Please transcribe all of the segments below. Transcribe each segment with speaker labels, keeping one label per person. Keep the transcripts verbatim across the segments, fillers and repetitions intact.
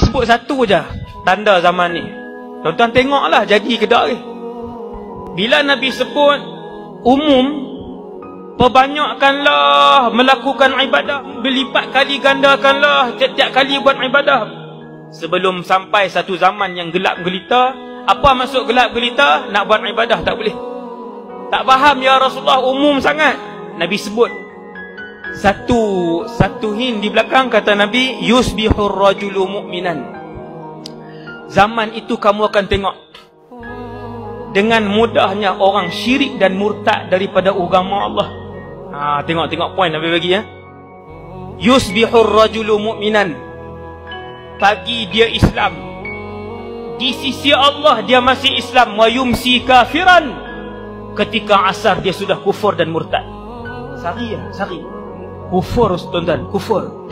Speaker 1: sebut satu je tanda zaman ni. Tuan-tuan tengoklah jadi ke tak ni. Bila Nabi sebut umum, perbanyakkanlah melakukan ibadah, berlipat kali gandakanlah tiap-tiap kali buat ibadah. Sebelum sampai satu zaman yang gelap gelita. Apa maksud gelap gelita? Nak buat ibadah tak boleh. Tak faham ya Rasulullah, umum sangat. Nabi sebut satu satu hin di belakang, kata Nabi, yusbihur rajulu mu'minan. Zaman itu kamu akan tengok dengan mudahnya orang syirik dan murtad daripada agama Allah. Ha, tengok-tengok poin Nabi bagi ya. Yusbihur rajulu mu'minan. Pagi dia Islam, di sisi Allah dia masih Islam. Wa yumsi kafiran. Ketika asar dia sudah kufur dan murtad. Sari ya, sari. Kufur, tuan-tuan, kufur.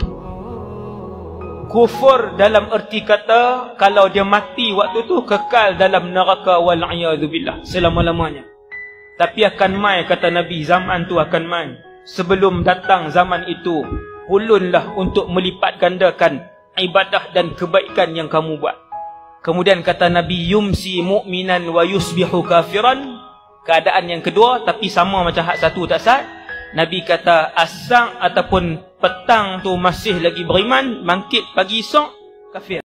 Speaker 1: Kufur dalam erti kata, kalau dia mati waktu tu kekal dalam neraka wal'iyadzubillah selama-lamanya. Tapi akan mai, kata Nabi, zaman tu akan mai. Sebelum datang zaman itu, ulunlah untuk melipat gandakan ibadah dan kebaikan yang kamu buat. Kemudian kata Nabi, yumsi mu'minan wa yusbihu kafiran. Keadaan yang kedua, tapi sama macam hak satu tak sah. Nabi kata asang ataupun petang tu masih lagi beriman, bangkit pagi esok kafir.